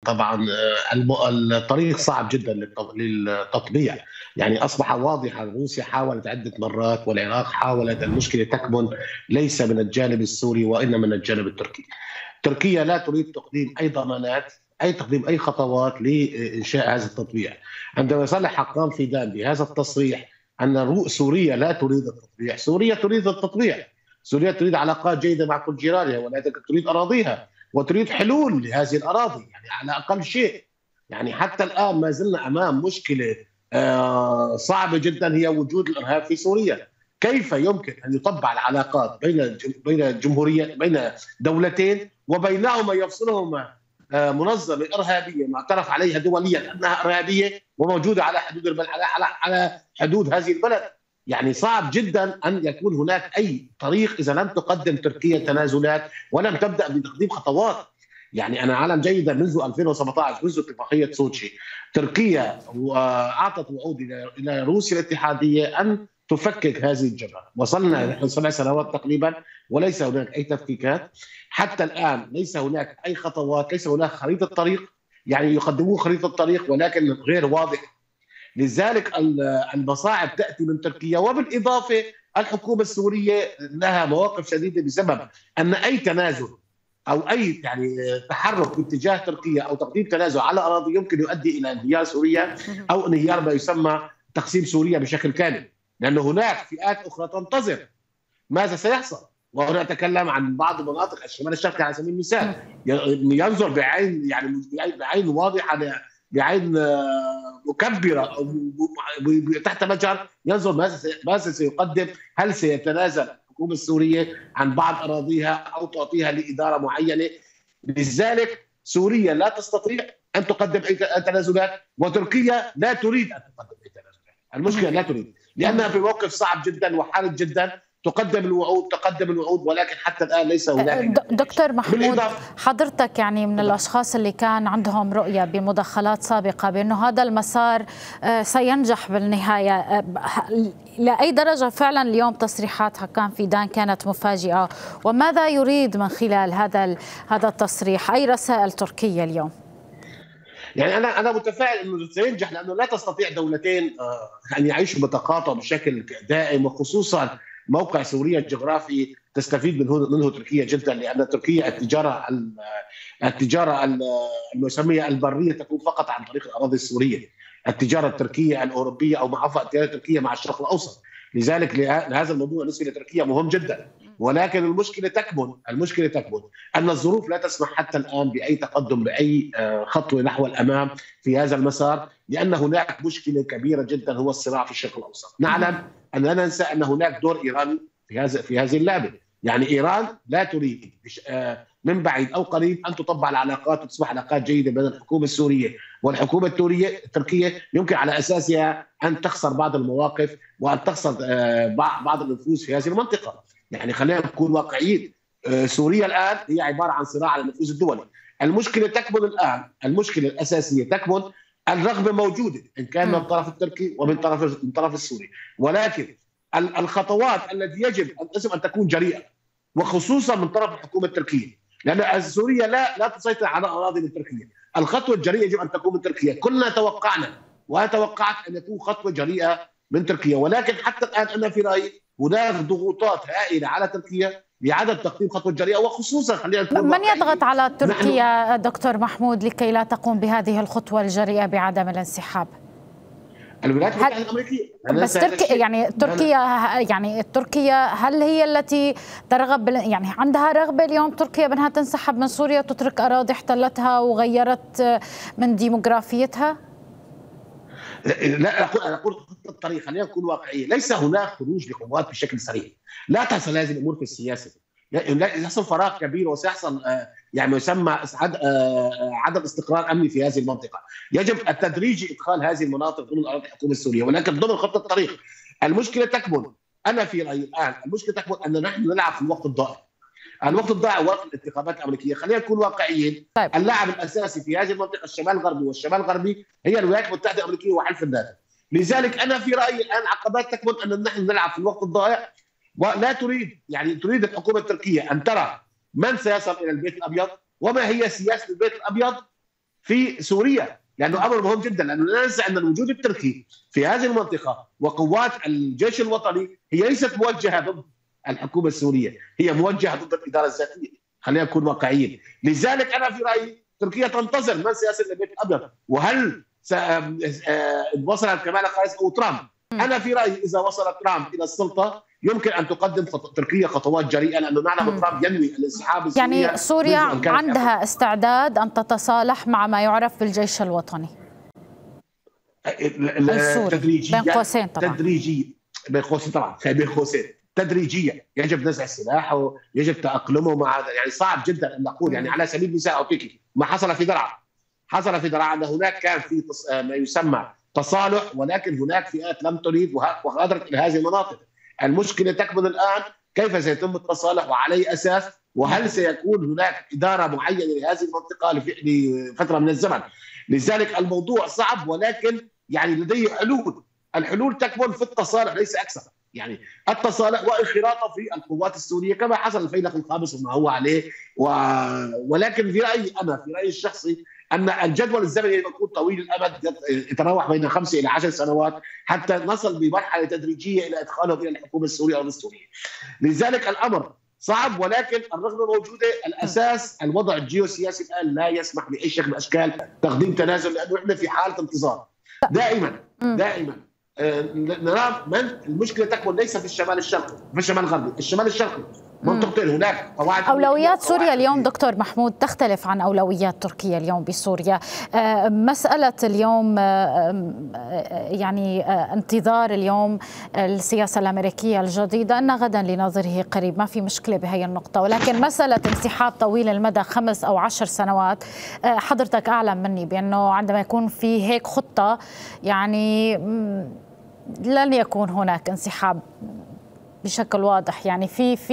طبعا الطريق صعب جدا للتطبيع. يعني أصبح واضحا روسيا حاولت عدة مرات والعراق حاولت. المشكلة تكمن ليس من الجانب السوري وإنما من الجانب التركي. تركيا لا تريد تقديم أي ضمانات، تقديم أي خطوات لإنشاء هذا التطبيع. عندما صرح حقان فيدان بهذا التصريح أن سوريا لا تريد التطبيع، سوريا تريد التطبيع. سوريا تريد علاقات جيدة مع كل جيرانها، ولكن تريد أراضيها وتريد حلول لهذه الأراضي، يعني على أقل شيء. يعني حتى الآن ما زلنا أمام مشكلة صعبة جدا، هي وجود الإرهاب في سوريا. كيف يمكن أن يطبع العلاقات بين دولتين وبينهما يفصلهما منظمة إرهابية معترف عليها دوليا أنها إرهابية وموجودة على حدود هذه البلد؟ يعني صعب جدا أن يكون هناك أي طريق إذا لم تقدم تركيا تنازلات ولم تبدأ بتقديم خطوات. يعني أنا أعلم جيدا منذ 2017 منذ اتفاقية سوتشي تركيا أعطت وعود إلى روسيا الاتحادية أن تفكك هذه الجبهة. وصلنا نحن 7 سنوات تقريبا وليس هناك أي تفكيكات حتى الآن. ليس هناك أي خطوات، ليس هناك خريطة طريق. يعني يقدمون خريطة طريق ولكن غير واضح. لذلك المصاعب تأتي من تركيا، وبالإضافة الحكومة السورية لها مواقف شديدة بسبب أن أي تنازل أو أي يعني تحرك باتجاه تركيا أو تقديم تنازل على أراضي يمكن يؤدي إلى انهيار سوريا أو انهيار ما يسمى تقسيم سوريا بشكل كامل، لأن هناك فئات أخرى تنتظر ماذا سيحصل. وهنا أتكلم عن بعض مناطق الشمال الشرقي على سبيل المثال، ينظر بعين يعني بعين واضحة، بعين مكبرة تحت مجهر، ينظر ماذا سيقدم. هل سيتنازل الحكومة السورية عن بعض أراضيها أو تعطيها لإدارة معينة؟ لذلك سوريا لا تستطيع أن تقدم أي تنازلات، وتركيا لا تريد أن تقدم أي تنازلات. المشكلة لا تريد، لأنها في موقف صعب جدا وحرج جدا. تقدم الوعود ولكن حتى الآن ليس هناك. دكتور محمود، حضرتك يعني من الأشخاص اللي كان عندهم رؤية بمداخلات سابقة بأنه هذا المسار سينجح بالنهاية، لأي درجة فعلا اليوم تصريحات حقان فيدان كانت مفاجئة؟ وماذا يريد من خلال هذا التصريح؟ أي رسائل تركية اليوم؟ يعني أنا متفائل إنه سينجح، لأنه لا تستطيع دولتين أن يعيشوا بتقاطع بشكل دائم، وخصوصا موقع سوريا الجغرافي تستفيد منه تركيا جدا، لأن تركيا التجارة المسمية البرية تكون فقط عن طريق الأراضي السورية. التجارة التركية الأوروبية أو معافى التجارة التركية مع الشرق الأوسط. لذلك لهذا الموضوع بالنسبة لتركيا مهم جدا. ولكن المشكلة تكمن أن الظروف لا تسمح حتى الآن بأي تقدم، بأي خطوة نحو الأمام في هذا المسار، لأن هناك مشكلة كبيرة جدا هو الصراع في الشرق الأوسط. نعلم أن لا ننسى أن هناك دور إيراني في هذه اللعبة. يعني إيران لا تريد من بعيد أو قريب أن تطبع العلاقات وتصبح علاقات جيدة بين الحكومة السورية والحكومة التركية، يمكن على أساسها أن تخسر بعض المواقف وأن تخسر بعض النفوذ في هذه المنطقة. يعني خلينا نكون واقعيين، سوريا الآن هي عبارة عن صراع على النفوذ الدولي. المشكلة تكمن الآن، المشكلة الأساسية تكمن الرغبة موجودة إن كان من الطرف التركي ومن طرف السوري، ولكن الخطوات التي يجب أن تكون جريئة، وخصوصا من طرف الحكومة التركية، لأن سوريا لا تسيطر على أراضي من تركيا. الخطوة الجريئة يجب أن تكون من تركيا. كلنا توقعنا وتوقعت أن تكون خطوة جريئة من تركيا، ولكن حتى الآن أنا في رأيي هناك ضغوطات هائلة على تركيا لعدم تقديم خطوة جريئة، وخصوصا خلينا نكون من يضغط على تركيا دكتور محمود لكي لا تقوم بهذه الخطوة الجريئة بعدم الانسحاب؟ الولايات المتحدة الأمريكية. بس تركيا هل هي التي ترغب، يعني عندها رغبة اليوم تركيا بأنها تنسحب من سوريا وتترك أراضي احتلتها وغيرت من ديموغرافيتها؟ لا أقول خطة الطريق، خلينا نكون واقعيين. ليس هناك خروج لقوات بشكل سريع، لا تحصل هذه الأمور في السياسة. يحصل فراغ كبير وسيحصل يعني يسمى عدم استقرار أمني في هذه المنطقة. يجب التدريجي إدخال هذه المناطق ضمن أراضي الحكومة السورية، ولكن ضمن خطة الطريق. المشكلة تكمن، أنا في رأيي الآن المشكلة تكمن أن نحن نلعب في الوقت الضائع. الوقت الضائع وقت الانتخابات الأمريكية. خلينا نكون واقعيين. طيب. اللاعب الأساسي في هذه المنطقة الشمال الغربي والشمال الغربي هي الولايات المتحدة الأمريكية وحلف الناتو. لذلك أنا في رأيي الآن عقبات تكمن أن نحن نلعب في الوقت الضائع، ولا تريد الحكومة التركية أن ترى من سيصل إلى البيت الأبيض وما هي سياسة البيت الأبيض في سوريا، لانه امر مهم جدا، لانه لا ننسى ان الوجود التركي في هذه المنطقه وقوات الجيش الوطني هي ليست موجهه ضد الحكومه السوريه، هي موجهه ضد الاداره الذاتيه، خلينا نكون واقعيين. لذلك انا في رايي تركيا تنتظر من سيصل البيت الابيض، وهل وصل كمالا هاريس او ترامب. انا في رايي اذا وصل ترامب الى السلطه يمكن ان تقدم تركيا خطوات جريئه، لانه نعلم ترامب ينوي الانسحاب السوري. يعني سوريا عندها استعداد ان تتصالح مع ما يعرف بالجيش الوطني تدريجيا، بين قوسين طبعا، بين قوسين تدريجيا. يجب نزع السلاح ويجب تاقلمه مع، يعني صعب جدا ان نقول، يعني على سبيل المثال اعطيك ما حصل في درعا. حصل في درعا ان هناك كان في ما يسمى تصالح، ولكن هناك فئات لم تريد وغادرت الى هذه المناطق. المشكله تكمن الان كيف سيتم التصالح وعلى اي اساس، وهل سيكون هناك اداره معينه لهذه المنطقه لفتره من الزمن. لذلك الموضوع صعب، ولكن يعني لديه حلول. الحلول تكمن في التصالح ليس اكثر، يعني التصالح وانخراطه في القوات السوريه كما حصل الفيلق الخامس وما هو عليه. ولكن في رايي انا، في رايي الشخصي، ان الجدول الزمني يكون طويل الامد، يتراوح بين 5 إلى 10 سنوات حتى نصل بمرحله تدريجيه الى ادخالهم الى الحكومه السوريه او السوريه. لذلك الامر صعب، ولكن الرغبه موجوده. الاساس الوضع الجيوسياسي الان لا يسمح باي شكل من اشكال تقديم تنازل، لانه احنا في حاله انتظار دائما. نرى من المشكله تكمن ليس في الشمال الشرقي، في الشمال الغربي، الشمال الشرقي منطقتين هناك قواعد. أولويات سوريا اليوم دكتور محمود تختلف عن أولويات تركيا اليوم بسوريا. مسألة اليوم يعني انتظار اليوم السياسة الأمريكية الجديدة أن غدا لنظره قريب، ما في مشكلة بهي النقطة، ولكن مسألة انسحاب طويل المدى 5 أو 10 سنوات، حضرتك أعلم مني بأنه عندما يكون في هيك خطة يعني لن يكون هناك انسحاب بشكل واضح. يعني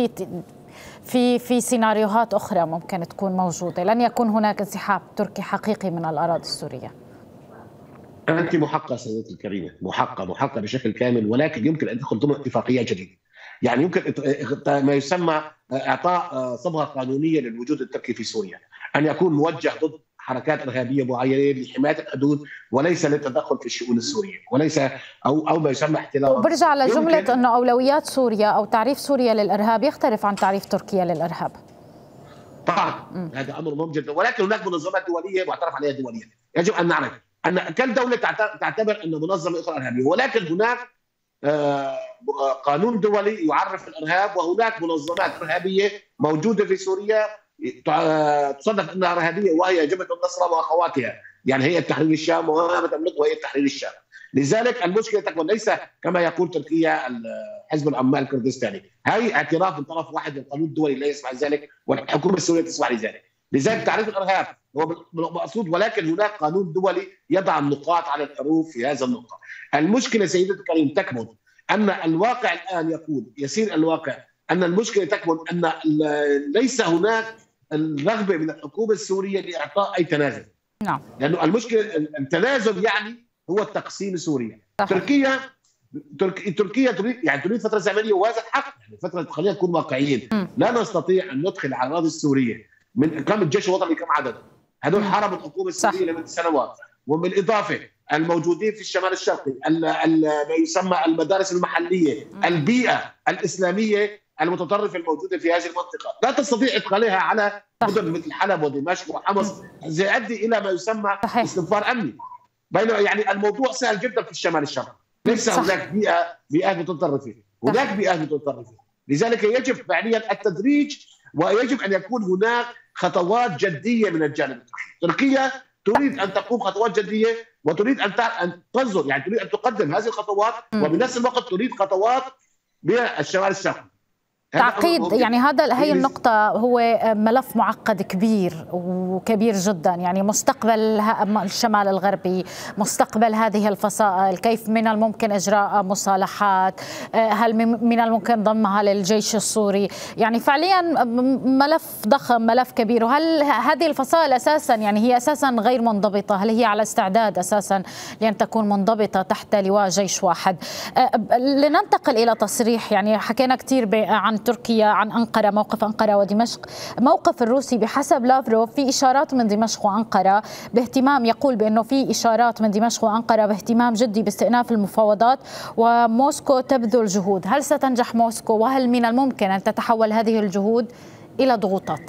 في سيناريوهات أخرى ممكن تكون موجودة، لن يكون هناك انسحاب تركي حقيقي من الأراضي السورية. أنت محقة سيدتي الكريمة، محقة بشكل كامل، ولكن يمكن أن تدخل ضمن اتفاقية جديدة. يعني يمكن ما يسمى إعطاء صبغة قانونية للوجود التركي في سوريا، أن يكون موجه ضد حركات إرهابية معينة لحماية الحدود، وليس للتدخل في الشؤون السورية، وليس أو ما يسمى احتلال. وبرجع على جملة أنه أولويات سوريا أو تعريف سوريا للإرهاب يختلف عن تعريف تركيا للإرهاب. طبعا هذا أمر مهم جدا، ولكن هناك منظمات دولية معترف عليها دوليا. يجب أن نعرف أن كل دولة تعتبر أن منظمة أخرى إرهابية، ولكن هناك قانون دولي يعرف الإرهاب، وهناك منظمات إرهابية موجودة في سوريا تصنف انها ارهابيه، وهي جبهه النصره واخواتها، يعني هيئه تحرير الشام وما تملكه هيئه تحرير الشام. لذلك المشكله تكمن ليس كما يقول تركيا حزب العمال الكردستاني، هي اعتراف من طرف واحد والقانون الدولي لا يسمح ذلك والحكومه السوريه تسمح لذلك. لذلك تعريف الارهاب هو مقصود، ولكن هناك قانون دولي يضع النقاط على الحروف في هذا النقطه. المشكله سيدتي الكريم تكمن ان الواقع الان يسير الواقع ان المشكله تكمن ان ليس هناك الرغبه من الحكومه السوريه لاعطاء اي تنازل. نعم. لانه المشكله التنازل يعني هو تقسيم سوريا. تركيا تريد فتره زمنيه، وهذا الحق، يعني فتره، خلينا نكون واقعيين. لا نستطيع ان ندخل على الاراضي السوريه من كم الجيش الوطني، كم عدد هذول حاربوا الحكومه السوريه لمده سنوات، وبالاضافه الموجودين في الشمال الشرقي، ما يسمى المدارس المحليه، البيئه الاسلاميه المتطرفه الموجوده في هذه المنطقه، لا تستطيع ادخالها على مدن مثل حلب ودمشق وحمص، سيؤدي الى ما يسمى استنفار امني. يعني الموضوع سهل جدا في الشمال الشرقي، ليس هناك بيئات متطرفه، هناك بيئات متطرفه. لذلك يجب فعليا التدريج، ويجب ان يكون هناك خطوات جديه من الجانب التركي. تركيا تريد ان تقوم خطوات جديه، وتريد ان تنظر، يعني تريد ان تقدم هذه الخطوات، وبنفس الوقت تريد خطوات بالشمال الشرقي. تعقيد، يعني هي النقطة، هو ملف معقد كبير وكبير جدا. يعني مستقبل الشمال الغربي، مستقبل هذه الفصائل، كيف من الممكن إجراء مصالحات، هل من الممكن ضمها للجيش السوري، يعني فعليا ملف ضخم، ملف كبير. وهل هذه الفصائل أساسا، يعني هي أساسا غير منضبطة، هل هي على استعداد أساسا لأن تكون منضبطة تحت لواء جيش واحد؟ لننتقل إلى تصريح، يعني حكينا كثير عن تركيا عن أنقرة، موقف أنقرة ودمشق. موقف الروسي بحسب لافروف في إشارات من دمشق وأنقرة باهتمام، يقول بأنه في إشارات من دمشق وأنقرة باهتمام جدي باستئناف المفاوضات وموسكو تبذل جهود. هل ستنجح موسكو، وهل من الممكن أن تتحول هذه الجهود إلى ضغوطات؟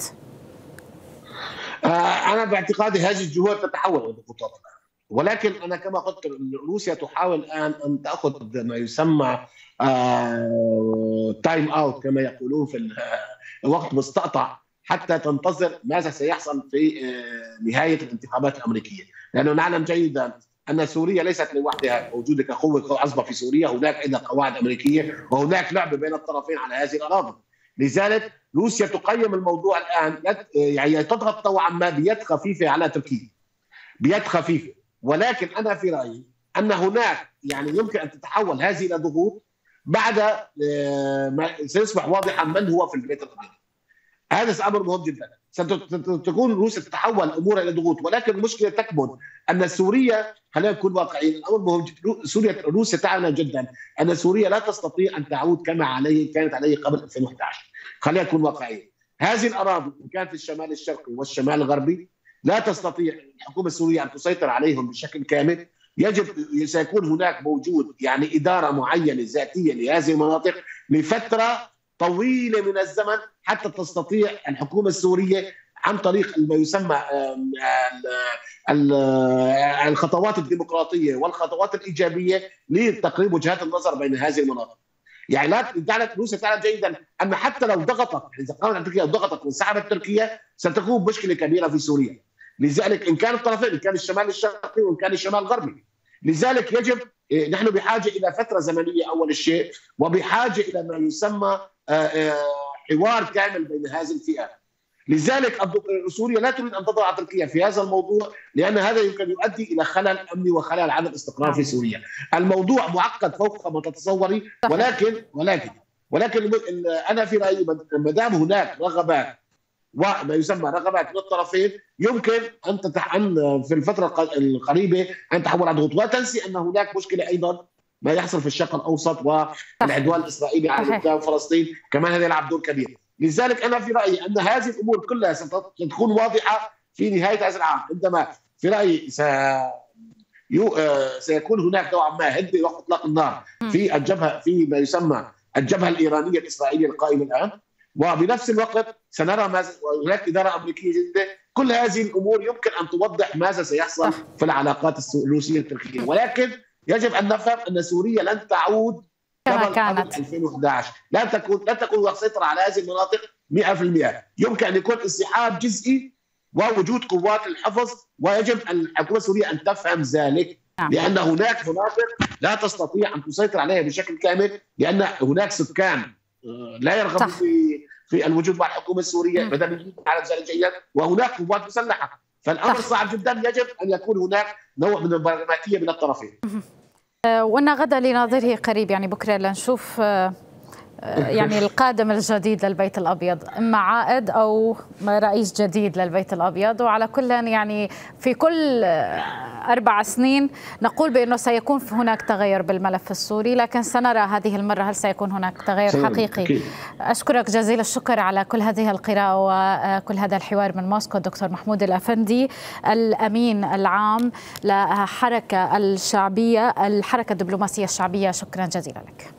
أنا باعتقادي هذه الجهود تتحول إلى ضغوطات، ولكن أنا كما قلت روسيا تحاول الآن أن تأخذ ما يسمى تايم أوت كما يقولون في وقت مستقطع حتى تنتظر ماذا سيحصل في نهاية الانتخابات الأمريكية، لأنه نعلم جيدا أن سوريا ليست لوحدها موجودة كقوة عصبة في سوريا، هناك أيضا قواعد أمريكية وهناك لعب بين الطرفين على هذه الأراضي. لذلك روسيا تقيم الموضوع الآن يعني تضغط طوعا ما بيد خفيفة على تركيا، بيد خفيفة، ولكن أنا في رأيي أن هناك يعني يمكن أن تتحول هذه إلى ضغوط بعد ما سيصبح واضحا من هو في البيت الأبيض. هذا أمر مهم جدا. ستكون روسيا تتحول الأمور إلى ضغوط، ولكن المشكلة تكمن أن سوريا، خلينا نكون واقعيين، الأمر مهم جدا. روسيا تعلم جدا أن سوريا لا تستطيع أن تعود كما كانت عليه قبل 2011. خلينا نكون واقعيين، هذه الأراضي إن كانت في الشمال الشرقي والشمال الغربي لا تستطيع الحكومة السورية أن تسيطر عليهم بشكل كامل. سيكون هناك موجود يعني إدارة معينة ذاتية لهذه المناطق لفترة طويلة من الزمن حتى تستطيع الحكومة السورية عن طريق ما يسمى الخطوات الديمقراطية والخطوات الإيجابية لتقريب وجهات النظر بين هذه المناطق. يعني روسيا تعلم جيدا أن حتى لو ضغطت، إذا قامت تركيا ضغطت وانسحبت تركيا ستكون مشكلة كبيرة في سوريا. لذلك إن كان الطرفين، إن كان الشمال الشرقي وإن كان الشمال الغربي، لذلك يجب نحن بحاجة إلى فترة زمنية أول شيء، وبحاجة إلى ما يسمى حوار كامل بين هذه الفئات. لذلك سوريا لا تريد أن تضع تركيا في هذا الموضوع، لأن هذا يمكن يؤدي إلى خلل أمني وخلل عدم استقرار في سوريا. الموضوع معقد فوق ما تتصوري، ولكن أنا في رأيي ما دام هناك رغبات وما يسمى رغبات من الطرفين يمكن أن في الفترة القريبة أن تحول على ضغوط. ولا تنسي أن هناك مشكلة أيضا ما يحصل في الشرق الأوسط والعدوان الإسرائيلي على لبنان وفلسطين، كمان هذا يلعب دور كبير. لذلك أنا في رأيي أن هذه الأمور كلها ستكون واضحة في نهاية هذا العام، عندما في رأيي سيكون هناك نوعا ما هدء وقت إطلاق النار في الجبهة، في ما يسمى الجبهة الإيرانية الإسرائيلية القائمة الآن، وبنفس الوقت سنرى هناك إدارة أمريكية جديدة. كل هذه الأمور يمكن أن توضح ماذا سيحصل في العلاقات الروسية التركية، ولكن يجب أن نفهم أن سوريا لن تعود كما كانت 2011. لا تكون سيطرة على هذه المناطق 100%. يمكن أن يكون انسحاب جزئي ووجود قوات الحفظ، ويجب الحكومة السورية أن تفهم ذلك، لأن هناك مناطق لا تستطيع أن تسيطر عليها بشكل كامل، لأن هناك سكان لا يرغبون في الوجود مع الحكومة السورية مدنيين على ذلك جيدا، وهناك قوات مسلحة، فالأمر صعب جدا. يجب أن يكون هناك نوع من البراغماتية من الطرفين. وإن غدا لناظره قريب، يعني بكرة لنشوف يعني القادم الجديد للبيت الأبيض، إما عائد أو رئيس جديد للبيت الأبيض. وعلى كل يعني في كل 4 سنين نقول بأنه سيكون هناك تغير بالملف السوري، لكن سنرى هذه المرة هل سيكون هناك تغير حقيقي. أشكرك جزيل الشكر على كل هذه القراءة وكل هذا الحوار من موسكو دكتور محمود الأفندي، الأمين العام لحركة الشعبية، الحركة الدبلوماسية الشعبية. شكرا جزيلا لك.